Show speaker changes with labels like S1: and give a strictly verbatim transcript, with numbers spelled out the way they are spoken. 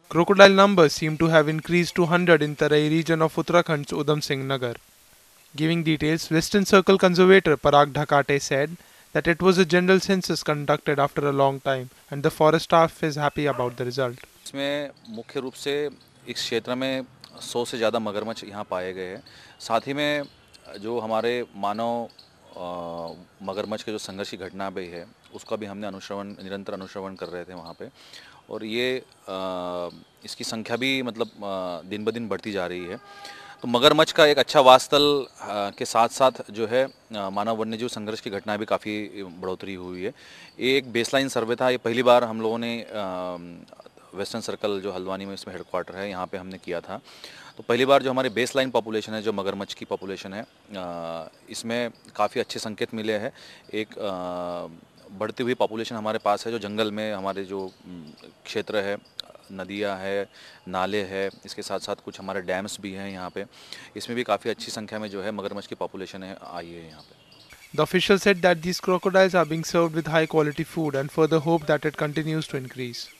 S1: Crocodile numbers seem to have increased to one hundred in Tarai region of Uttarakhnd's Udham Singh Nagar. Giving details, Western Circle Conservator Parag Dhakate said that it was a general census conducted after a long time and the forest staff is happy about the result.
S2: इसमें मुख्य रूप से इस क्षेत्र में सौ से ज़्यादा मगरमच्छ यहाँ पाए गए हैं। साथ ही में जो हमारे मानव मगरमच्छ के जो संघर्ष की घटना भी है उसका भी हमने अनुश्रवण निरंतर अनुश्रवण कर रहे थे वहाँ पे, और ये आ, इसकी संख्या भी मतलब दिन ब दिन बढ़ती जा रही है। तो मगरमच्छ का एक अच्छा वास्तल के साथ साथ जो है मानव वन्यजीव संघर्ष की घटना भी काफ़ी बढ़ोतरी हुई है। ये एक बेसलाइन सर्वे था, ये पहली बार हम लोगों ने वेस्टर्न सर्कल जो हल्द्वानी में इसमें हेडक्वार्टर है यहाँ पे हमने किया था। तो पहली बार जो हमारी बेसलाइन पॉपुलेशन है, जो मगरमच्छ की पॉपुलेशन है, इसमें काफ़ी अच्छे संकेत मिले हैं। एक बढ़ती हुई पॉपुलेशन हमारे पास है, जो जंगल में हमारे जो क्षेत्र है, नदियाँ है, नाले है, इसके साथ साथ कुछ हमारे डैम्स भी हैं यहाँ पे, इसमें भी काफ़ी अच्छी संख्या में जो है मगरमच्छ की पॉपुलेशन है आई है यहाँ पे।
S1: The official said that these crocodiles are being served with high quality food and further hope that it continues to increase.